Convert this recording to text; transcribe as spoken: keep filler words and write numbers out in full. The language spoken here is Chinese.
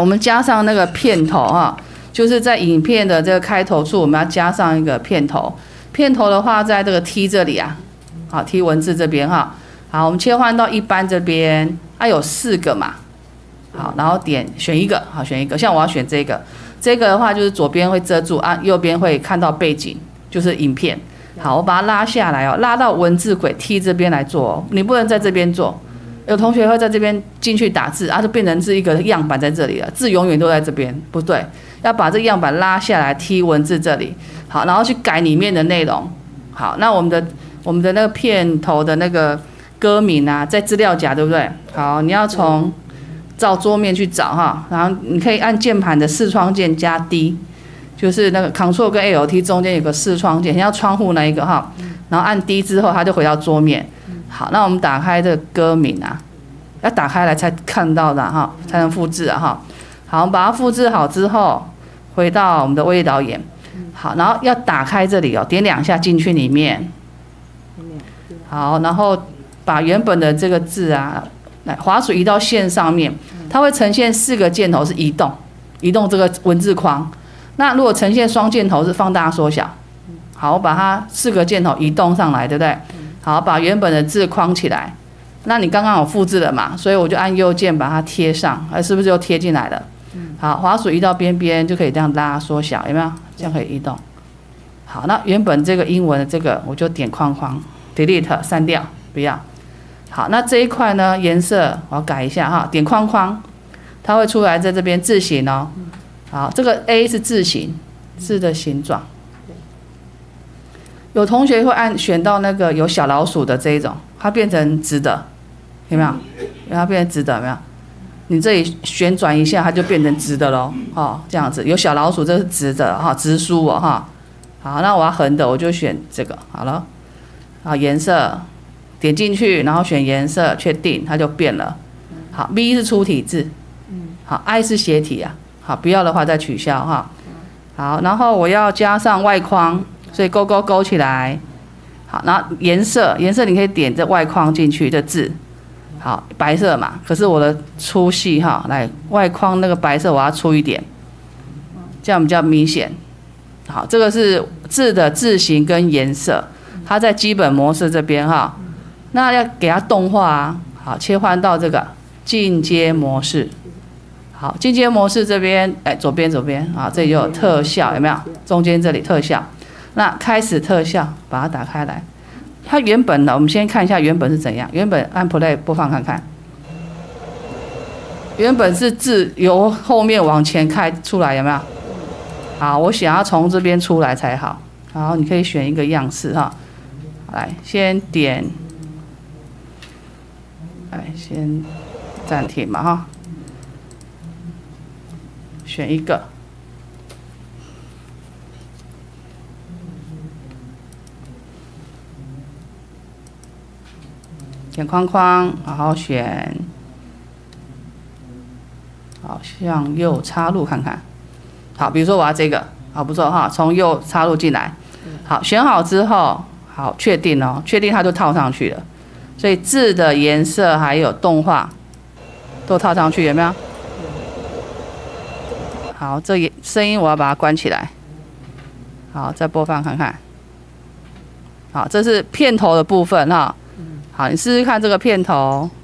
我们加上那个片头哈，就是在影片的这个开头处，我们要加上一个片头。片头的话，在这个 T 这里啊，好 T 文字这边哈。好，我们切换到一般这边，它、啊、有四个嘛。好，然后点选一个，好选一个。像我要选这个，这个的话就是左边会遮住啊，右边会看到背景，就是影片。好，我把它拉下来哦，拉到文字轨 T 这边来做哦，你不能在这边做。有同学会在这边进去打字，啊，就变成是一个样板在这里了，字永远都在这边，不对，要把这个样板拉下来 ，T 文字这里，好，然后去改里面的内容。好，那我们的我们的那个片头的那个歌名啊，在资料夹对不对？好，你要从照桌面去找哈，然后你可以按键盘的视窗键加 D， 就是那个 Ctrl 跟 L T 中间有个视窗键，像窗户那一个哈，然后按 D 之后，它就回到桌面。好，那我们打开这个歌名啊，要打开来才看到的哈，才能复制啊哈。好，我们把它复制好之后，回到我们的威力导演。好，然后要打开这里哦，点两下进去里面。好，然后把原本的这个字啊，来滑鼠移到线上面，它会呈现四个箭头是移动，移动这个文字框。那如果呈现双箭头是放大缩小。好，我把它四个箭头移动上来，对不对？好，把原本的字框起来。那你刚刚有复制了嘛？所以我就按右键把它贴上，哎，是不是就贴进来了？好，滑鼠移到边边就可以这样拉缩小，有没有？这样可以移动。好，那原本这个英文的这个我就点框框 ，delete 删掉，不要。好，那这一块呢颜色我要改一下哈，点框框，它会出来在这边字形哦。好，这个 A 是字形，字的形状。有同学会按选到那个有小老鼠的这一种，它变成直的，有没有？让它变成直的，有没有？你这里旋转一下，它就变成直的咯。哦，这样子有小老鼠，这是直的哈，直书哦哈。好，那我要横的，我就选这个好了。好，颜色点进去，然后选颜色，确定它就变了。好 ，V 是粗体字，好 ，I 是斜体啊。好，不要的话再取消哈。好，然后我要加上外框。所以勾勾勾起来，好，然后颜色颜色你可以点这外框进去的字，好，白色嘛，可是我的粗细哈，来外框那个白色我要粗一点，这样比较明显。好，这个是字的字形跟颜色，它在基本模式这边哈，那要给它动画啊，好，切换到这个进阶模式。好，进阶模式这边，哎，左边左边啊，这里就有特效，有没有？中间这里特效。那开始特效，把它打开来。它原本呢，我们先看一下原本是怎样。原本按 play 播放看看。原本是字由后面往前开出来，有没有？好，我想要从这边出来才好。好，你可以选一个样式哈。来，先点，来先暂停嘛哈。选一个。点框框，然后选，好，向右插入看看。好，比如说我要这个，好不错哈，从右插入进来。好，选好之后，好，确定哦，确定它就套上去了。所以字的颜色还有动画都套上去，有没有？好，这声音我要把它关起来。好，再播放看看。好，这是片头的部分哈。好，你试试看这个片头。